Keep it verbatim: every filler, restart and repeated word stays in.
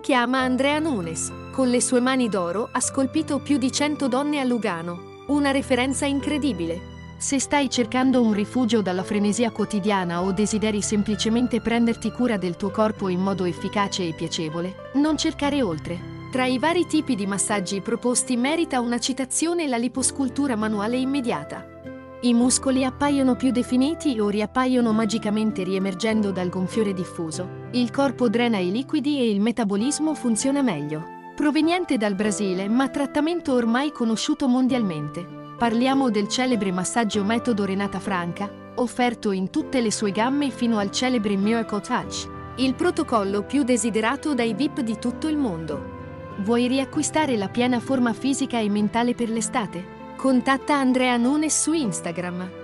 chiama Andrea Nunes. Con le sue mani d'oro ha scolpito più di cento donne a Lugano. Una referenza incredibile. Se stai cercando un rifugio dalla frenesia quotidiana o desideri semplicemente prenderti cura del tuo corpo in modo efficace e piacevole, non cercare oltre. Tra i vari tipi di massaggi proposti merita una citazione la liposcultura manuale immediata. I muscoli appaiono più definiti o riappaiono magicamente riemergendo dal gonfiore diffuso. Il corpo drena i liquidi e il metabolismo funziona meglio. Proveniente dal Brasile, ma trattamento ormai conosciuto mondialmente. Parliamo del celebre massaggio metodo Renata Franca, offerto in tutte le sue gamme fino al celebre Miracle Touch, il protocollo più desiderato dai V I P di tutto il mondo. Vuoi riacquistare la piena forma fisica e mentale per l'estate? Contatta Andrea Nunes su Instagram.